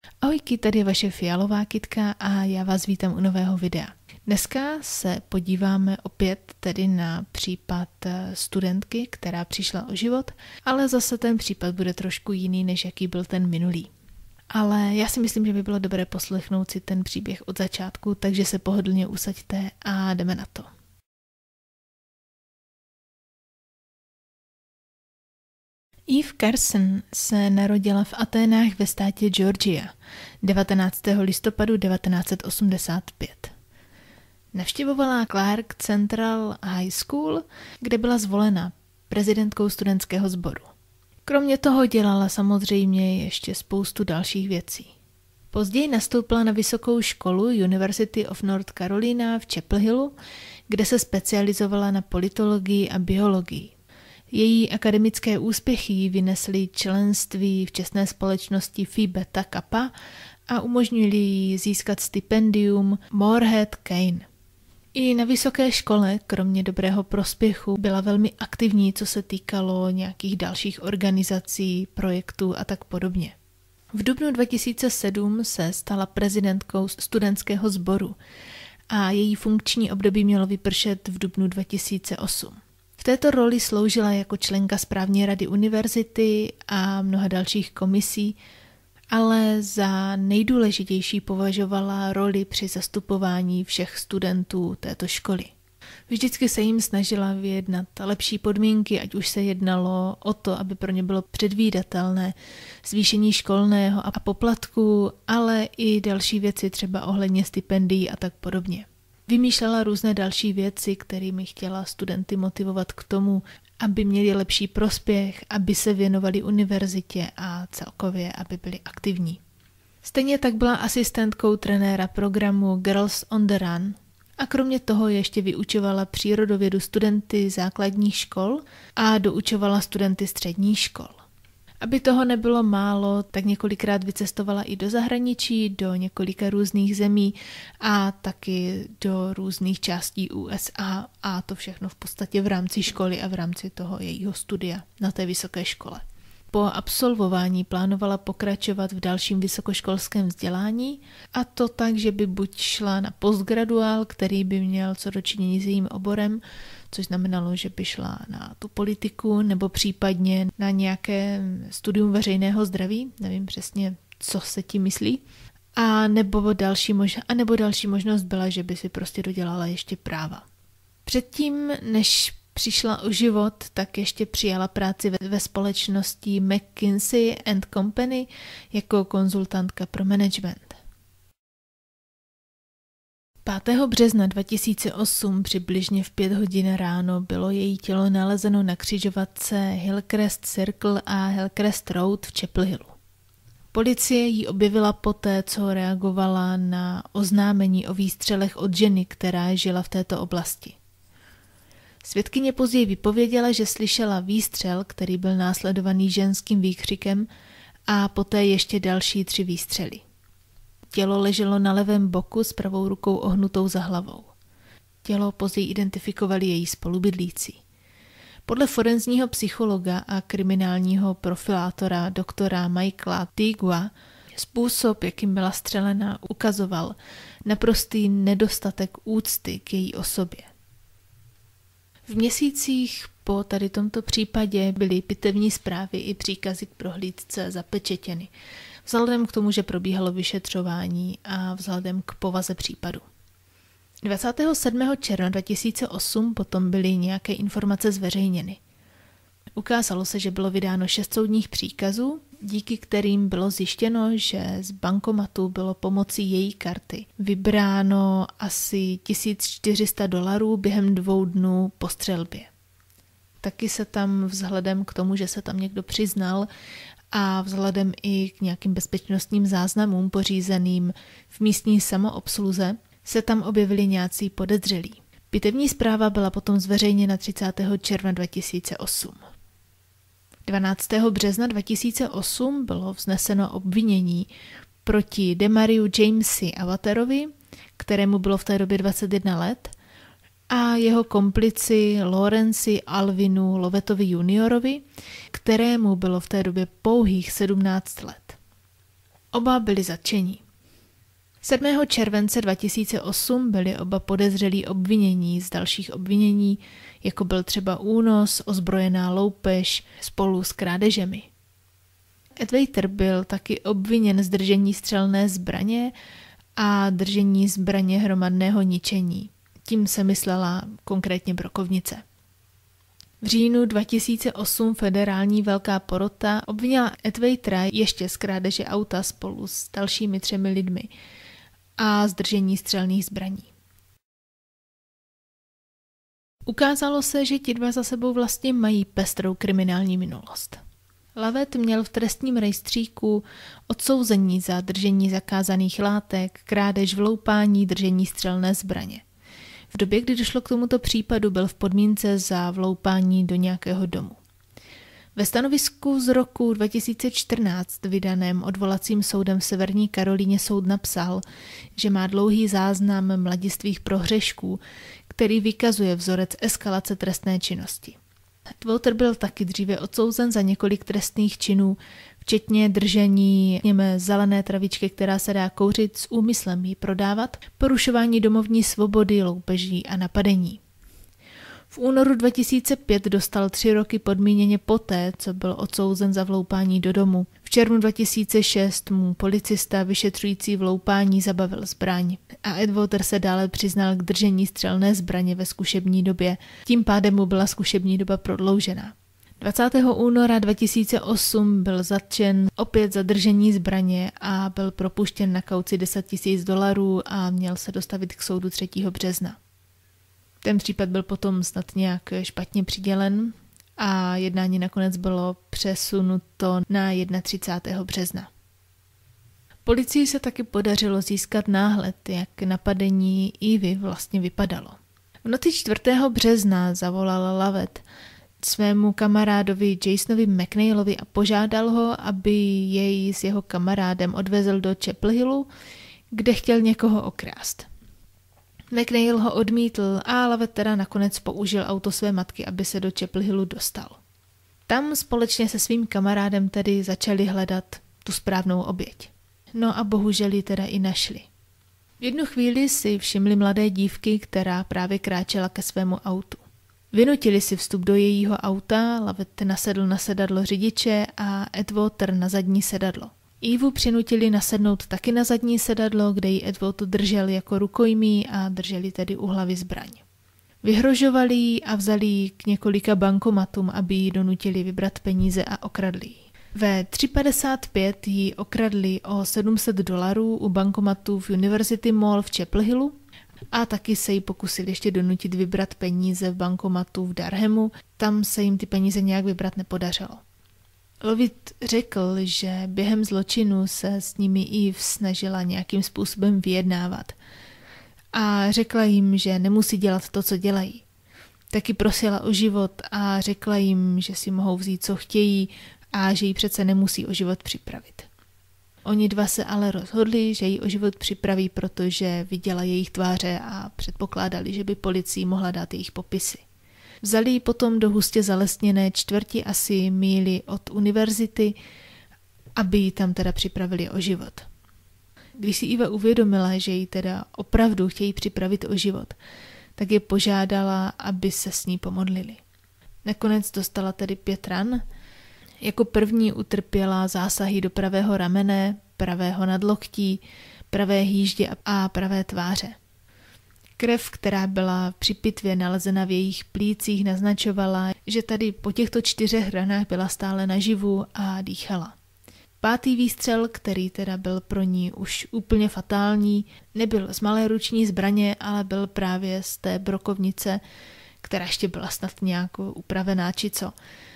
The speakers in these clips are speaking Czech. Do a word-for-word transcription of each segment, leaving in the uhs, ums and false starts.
Ahojky, tady je vaše fialová kytka a já vás vítám u nového videa. Dneska se podíváme opět tedy na případ studentky, která přišla o život, ale zase ten případ bude trošku jiný, než jaký byl ten minulý. Ale já si myslím, že by bylo dobré poslechnout si ten příběh od začátku, takže se pohodlně usaďte a jdeme na to. Eve Carson se narodila v Aténách ve státě Georgia devatenáctého listopadu devatenáct set osmdesát pět. Navštěvovala Clark Central High School, kde byla zvolena prezidentkou studentského sboru. Kromě toho dělala samozřejmě ještě spoustu dalších věcí. Později nastoupila na vysokou školu University of North Carolina v Chapel Hillu, kde se specializovala na politologii a biologii. Její akademické úspěchy jí vynesly členství v čestné společnosti Phi Beta Kappa a umožnili jí získat stipendium Morehead Cain. I na vysoké škole, kromě dobrého prospěchu, byla velmi aktivní, co se týkalo nějakých dalších organizací, projektů a tak podobně. V dubnu dva tisíce sedm se stala prezidentkou studentského sboru a její funkční období mělo vypršet v dubnu dva tisíce osm. V této roli sloužila jako členka správní rady univerzity a mnoha dalších komisí, ale za nejdůležitější považovala roli při zastupování všech studentů této školy. Vždycky se jim snažila vyjednat lepší podmínky, ať už se jednalo o to, aby pro ně bylo předvídatelné zvýšení školného a poplatku, ale i další věci třeba ohledně stipendií a tak podobně. Vymýšlela různé další věci, kterými chtěla studenty motivovat k tomu, aby měli lepší prospěch, aby se věnovali univerzitě a celkově, aby byli aktivní. Stejně tak byla asistentkou trenéra programu Girls on the Run a kromě toho ještě vyučovala přírodovědu studenty základních škol a doučovala studenty středních škol. Aby toho nebylo málo, tak několikrát vycestovala i do zahraničí, do několika různých zemí a taky do různých částí U S A a to všechno v podstatě v rámci školy a v rámci toho jejího studia na té vysoké škole. Po absolvování plánovala pokračovat v dalším vysokoškolském vzdělání a to tak, že by buď šla na postgraduál, který by měl co dočinění s jejím oborem, což znamenalo, že by šla na tu politiku nebo případně na nějaké studium veřejného zdraví, nevím přesně, co se tím myslí, a nebo další, mož- a nebo další možnost byla, že by si prostě dodělala ještě práva. Předtím, než přišla o život, tak ještě přijala práci ve, ve společnosti McKinsey and Company jako konzultantka pro management. pátého března dva tisíce osm přibližně v pět hodin ráno bylo její tělo nalezeno na křižovatce Hillcrest Circle a Hillcrest Road v Chapel Hillu. Policie ji objevila poté, co reagovala na oznámení o výstřelech od ženy, která žila v této oblasti. Svědkyně později vypověděla, že slyšela výstřel, který byl následovaný ženským výkřikem a poté ještě další tři výstřely. Tělo leželo na levém boku s pravou rukou ohnutou za hlavou. Tělo později identifikovali její spolubydlící. Podle forenzního psychologa a kriminálního profilátora doktora Michaela Tigua způsob, jakým byla střelena, ukazoval naprostý nedostatek úcty k její osobě. V měsících po tady tomto případě byly pitevní zprávy i příkazy k prohlídce zapečetěny, vzhledem k tomu, že probíhalo vyšetřování a vzhledem k povaze případu. dvacátého sedmého června dva tisíce osm potom byly nějaké informace zveřejněny. Ukázalo se, že bylo vydáno šest soudních příkazů, díky kterým bylo zjištěno, že z bankomatu bylo pomocí její karty vybráno asi tisíc čtyři sta dolarů během dvou dnů po střelbě. Taky se tam vzhledem k tomu, že se tam někdo přiznal a vzhledem i k nějakým bezpečnostním záznamům pořízeným v místní samoobsluze, se tam objevili nějací podezřelí. Pitevní zpráva byla potom zveřejněna třicátého června dva tisíce osm. dvanáctého března dva tisíce osm bylo vzneseno obvinění proti Demariu Jamesi Avaterovi, kterému bylo v té době dvacet jedna let, a jeho komplici Lawrenci Alvinu Lovetovi juniorovi, kterému bylo v té době pouhých sedmnáct let. Oba byli zatčeni. sedmého července dva tisíce osm byli oba podezřelí obvinění z dalších obvinění, jako byl třeba únos, ozbrojená loupež spolu s krádežemi. Ed Waiter byl taky obviněn z držení střelné zbraně a držení zbraně hromadného ničení. Tím se myslela konkrétně brokovnice. V říjnu dva tisíce osm federální velká porota obvinila Ed Waitera ještě z krádeže auta spolu s dalšími třemi lidmi a z držení střelných zbraní. Ukázalo se, že ti dva za sebou vlastně mají pestrou kriminální minulost. Lovett měl v trestním rejstříku odsouzení za držení zakázaných látek, krádež, vloupání, držení střelné zbraně. V době, kdy došlo k tomuto případu, byl v podmínce za vloupání do nějakého domu. Ve stanovisku z roku dva tisíce čtrnáct vydaném odvolacím soudem v Severní Karolíně soud napsal, že má dlouhý záznam mladistvých prohřešků, který vykazuje vzorec eskalace trestné činnosti. Ed Waiter byl taky dříve odsouzen za několik trestných činů, včetně držení něme zelené travičky, která se dá kouřit s úmyslem ji prodávat, porušování domovní svobody, loupeží a napadení. V únoru dva tisíce pět dostal tři roky podmíněně poté, co byl odsouzen za vloupání do domu. V červnu dva tisíce šest mu policista vyšetřující vloupání zabavil zbraň a Ed Waiter se dále přiznal k držení střelné zbraně ve zkušební době. Tím pádem mu byla zkušební doba prodloužena. dvacátého února dva tisíce osm byl zatčen opět za držení zbraně a byl propuštěn na kauci deset tisíc dolarů a měl se dostavit k soudu třetího března. Ten případ byl potom snad nějak špatně přidělen a jednání nakonec bylo přesunuto na třicátého prvního března. Policii se taky podařilo získat náhled, jak napadení Evy vlastně vypadalo. V noci čtvrtého března zavolal Lovett svému kamarádovi Jasonovi McNeilovi a požádal ho, aby jej s jeho kamarádem odvezl do Chapel Hillu, kde chtěl někoho okrást. McNeil ho odmítl a Lovett teda nakonec použil auto své matky, aby se do Chapel Hillu dostal. Tam společně se svým kamarádem tedy začali hledat tu správnou oběť. No a bohužel ji teda i našli. V jednu chvíli si všimli mladé dívky, která právě kráčela ke svému autu. Vynutili si vstup do jejího auta, Lovett nasedl na sedadlo řidiče a Ed Waiter na zadní sedadlo. Evu přinutili nasednout taky na zadní sedadlo, kde ji Ed Waiter držel jako rukojmí a drželi tedy u hlavy zbraň. Vyhrožovali ji a vzali ji k několika bankomatům, aby ji donutili vybrat peníze a okradli ji. Ve tři padesát pět ji okradli o sedm set dolarů u bankomatů v University Mall v Chapel Hillu a taky se jí pokusili ještě donutit vybrat peníze v bankomatu v Durhamu, tam se jim ty peníze nějak vybrat nepodařilo. Lovett řekl, že během zločinu se s nimi Eve snažila nějakým způsobem vyjednávat a řekla jim, že nemusí dělat to, co dělají. Taky prosila o život a řekla jim, že si mohou vzít, co chtějí a že jí přece nemusí o život připravit. Oni dva se ale rozhodli, že jí o život připraví, protože viděla jejich tváře a předpokládali, že by policii mohla dát jejich popisy. Vzali ji potom do hustě zalesněné čtvrti asi míli od univerzity, aby ji tam teda připravili o život. Když si Eva uvědomila, že ji teda opravdu chtějí připravit o život, tak je požádala, aby se s ní pomodlili. Nakonec dostala tedy pět ran. Jako první utrpěla zásahy do pravého ramene, pravého nadloktí, pravé hýždě a pravé tváře. Krev, která byla při pitvě nalezena v jejich plících, naznačovala, že tady po těchto čtyřech ranách byla stále naživu a dýchala. Pátý výstřel, který teda byl pro ní už úplně fatální, nebyl z malé ruční zbraně, ale byl právě z té brokovnice, která ještě byla snad nějak upravená či co.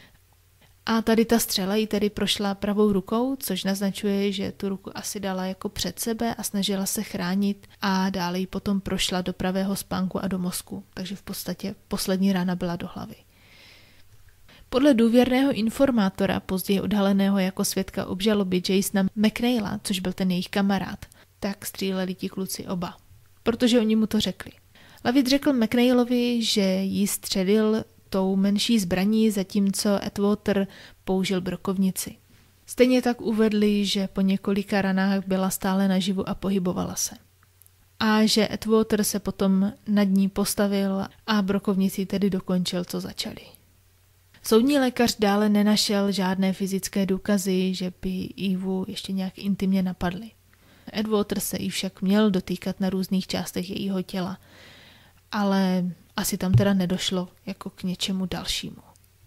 A tady ta střela jí tedy prošla pravou rukou, což naznačuje, že tu ruku asi dala jako před sebe a snažila se chránit a dále jí potom prošla do pravého spánku a do mozku, takže v podstatě poslední rána byla do hlavy. Podle důvěrného informátora, později odhaleného jako svědka obžaloby Jasona McNeila, což byl ten jejich kamarád, tak stříleli ti kluci oba, protože oni mu to řekli. Lovett řekl McNeilovi, že jí střelil tou menší zbraní, zatímco Ed Waiter použil brokovnici. Stejně tak uvedli, že po několika ranách byla stále naživu a pohybovala se. A že Atwater se potom nad ní postavil a brokovnici tedy dokončil, co začali. Soudní lékař dále nenašel žádné fyzické důkazy, že by Evu ještě nějak intimně napadly. Atwater se jí však měl dotýkat na různých částech jejího těla, ale asi tam teda nedošlo jako k něčemu dalšímu.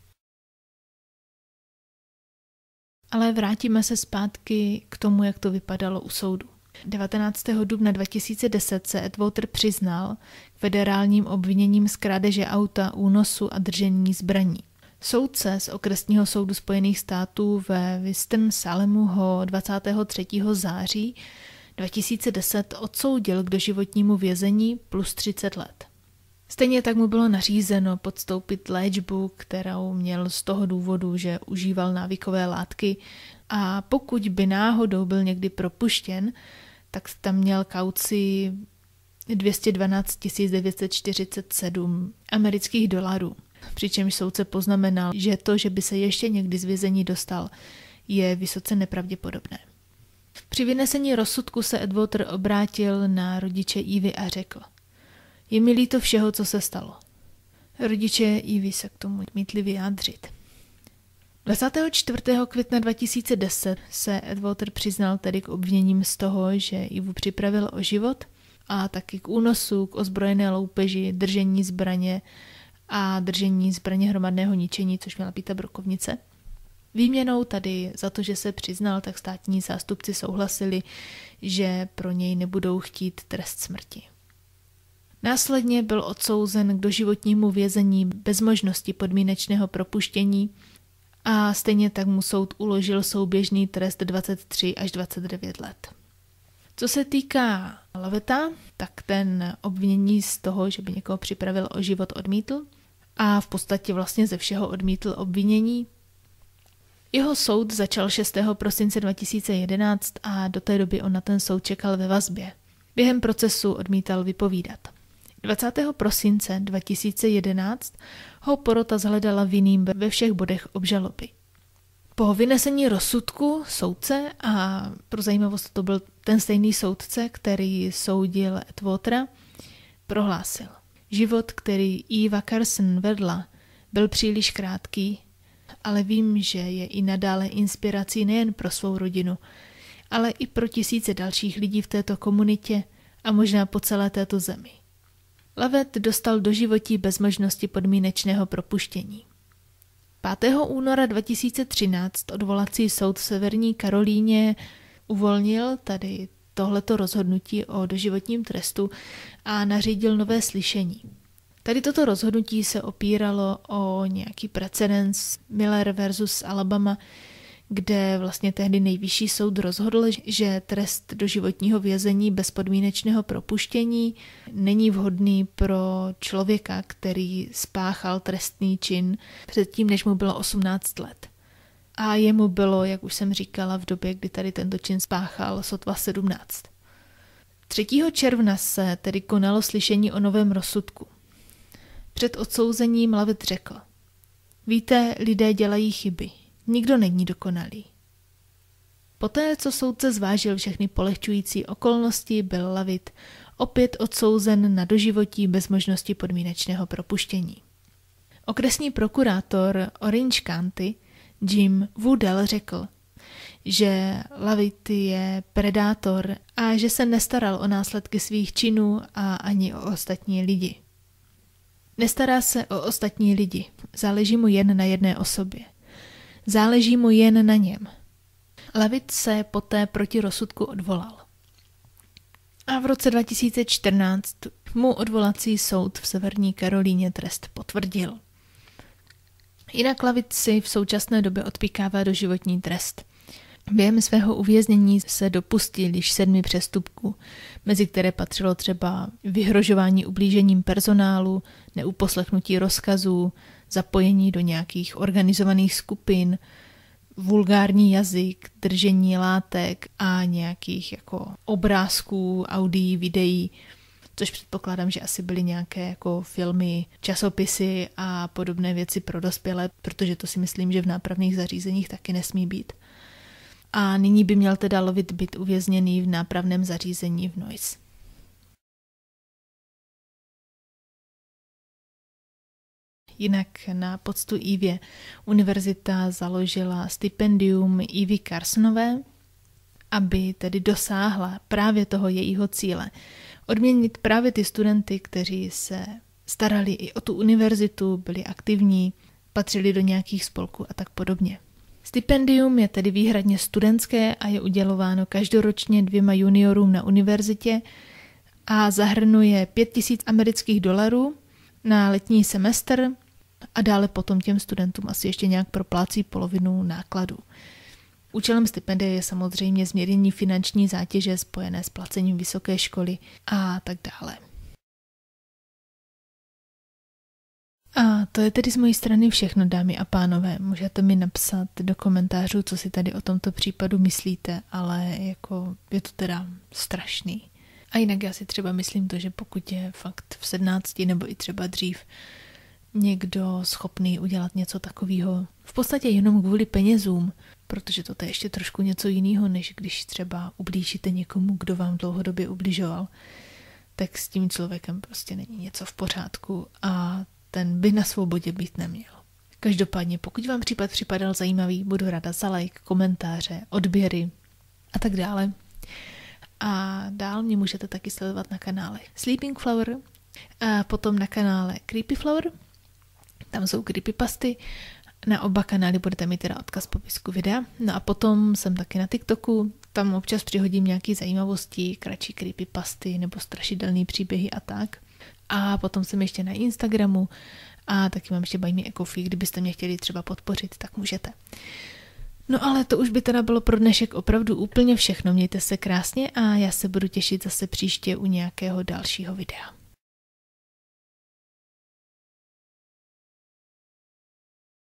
Ale vrátíme se zpátky k tomu, jak to vypadalo u soudu. devatenáctého dubna dva tisíce deset se Atwater přiznal k federálním obviněním z krádeže auta, únosu a držení zbraní. Soudce z okresního soudu Spojených států ve Winston-Salemu ho dvacátého třetího září dva tisíce deset odsoudil k doživotnímu vězení plus třicet let. Stejně tak mu bylo nařízeno podstoupit léčbu, kterou měl z toho důvodu, že užíval návykové látky, a pokud by náhodou byl někdy propuštěn, tak tam měl kauci dvě stě dvanáct tisíc devět set čtyřicet sedm amerických dolarů. Přičemž soudce poznamenal, že to, že by se ještě někdy z vězení dostal, je vysoce nepravděpodobné. Při vynesení rozsudku se Atwater obrátil na rodiče Evy a řekl: Je mi líto všeho, co se stalo. Rodiče Evy se k tomu odmítli vyjádřit. dvacátého čtvrtého května dva tisíce deset se Atwater přiznal tedy k obviněním z toho, že Evu připravil o život, a taky k únosu, k ozbrojené loupeži, držení zbraně a držení zbraně hromadného ničení, což měla být ta brokovnice. Výměnou tady za to, že se přiznal, tak státní zástupci souhlasili, že pro něj nebudou chtít trest smrti. Následně byl odsouzen k doživotnímu vězení bez možnosti podmínečného propuštění a stejně tak mu soud uložil souběžný trest dvacet tři až dvacet devět let. Co se týká Lovetta, tak ten obvinění z toho, že by někoho připravil o život, odmítl a v podstatě vlastně ze všeho odmítl obvinění. Jeho soud začal šestého prosince dva tisíce jedenáct a do té doby on na ten soud čekal ve vazbě. Během procesu odmítal vypovídat. dvacátého prosince dva tisíce jedenáct ho porota shledala vinným ve všech bodech obžaloby. Po vynesení rozsudku soudce, a pro zajímavost to byl ten stejný soudce, který soudil Atwatera, prohlásil: Život, který Eva Carson vedla, byl příliš krátký, ale vím, že je i nadále inspirací nejen pro svou rodinu, ale i pro tisíce dalších lidí v této komunitě a možná po celé této zemi. Lovett dostal doživotí bez možnosti podmínečného propuštění. pátého února dva tisíce třináct odvolací soud v Severní Karolíně uvolnil tady tohleto rozhodnutí o doživotním trestu a nařídil nové slyšení. Tady toto rozhodnutí se opíralo o nějaký precedens Miller versus Alabama, kde vlastně tehdy nejvyšší soud rozhodl, že trest doživotního vězení bez podmínečného propuštění není vhodný pro člověka, který spáchal trestný čin předtím, než mu bylo osmnáct let. A jemu bylo, jak už jsem říkala, v době, kdy tady tento čin spáchal, sotva sedmnáct. třetího června se tedy konalo slyšení o novém rozsudku. Před odsouzením Lovett řekl: Víte, lidé dělají chyby. Nikdo není dokonalý. Poté, co soudce zvážil všechny polehčující okolnosti, byl Lovett opět odsouzen na doživotí bez možnosti podmínečného propuštění. Okresní prokurátor Orange County Jim Woodell řekl, že Lovett je predátor a že se nestaral o následky svých činů a ani o ostatní lidi. Nestará se o ostatní lidi, záleží mu jen na jedné osobě. Záleží mu jen na něm. Lovett se poté proti rozsudku odvolal. A v roce dva tisíce čtrnáct mu odvolací soud v Severní Karolíně trest potvrdil. Jinak Lovett si v současné době odpíkává doživotní trest. Během svého uvěznění se dopustil již sedmi přestupků, mezi které patřilo třeba vyhrožování ublížením personálu, neuposlechnutí rozkazů, zapojení do nějakých organizovaných skupin, vulgární jazyk, držení látek a nějakých jako obrázků, audií, videí, což předpokládám, že asi byly nějaké jako filmy, časopisy a podobné věci pro dospělé, protože to si myslím, že v nápravných zařízeních taky nesmí být. a nyní by měl teda lovit byt uvězněný v nápravném zařízení v Neuss. Jinak na poctu Evě univerzita založila stipendium Evy Carsonové, aby tedy dosáhla právě toho jejího cíle. Odměnit právě ty studenty, kteří se starali i o tu univerzitu, byli aktivní, patřili do nějakých spolků a tak podobně. Stipendium je tedy výhradně studentské a je udělováno každoročně dvěma juniorům na univerzitě a zahrnuje pět tisíc amerických dolarů na letní semestr a dále potom těm studentům asi ještě nějak proplácí polovinu nákladů. Účelem stipendia je samozřejmě zmírnění finanční zátěže spojené s placením vysoké školy a tak dále. A to je tedy z mojí strany všechno, dámy a pánové. Můžete mi napsat do komentářů, co si tady o tomto případu myslíte, ale jako je to teda strašný. A jinak já si třeba myslím to, že pokud je fakt v sedmnácti nebo i třeba dřív někdo schopný udělat něco takového, v podstatě jenom kvůli penězům, protože to je ještě trošku něco jiného, než když třeba ublížíte někomu, kdo vám dlouhodobě ubližoval, tak s tím člověkem prostě není něco v pořádku a ten by na svobodě být neměl. Každopádně, pokud vám případ připadal zajímavý, budu ráda za like, komentáře, odběry a tak dále. A dál mě můžete taky sledovat na kanále Sleeping Flower a potom na kanále Creepy Flower. Tam jsou creepypasty. Na oba kanály budete mít teda odkaz v popisku videa. No a potom jsem taky na TikToku. Tam občas přihodím nějaké zajímavosti, kratší creepypasty nebo strašidelné příběhy a tak. A potom jsem ještě na Instagramu a taky mám ještě Buy Me a Coffee, kdybyste mě chtěli třeba podpořit, tak můžete. No ale to už by teda bylo pro dnešek opravdu úplně všechno. Mějte se krásně a já se budu těšit zase příště u nějakého dalšího videa.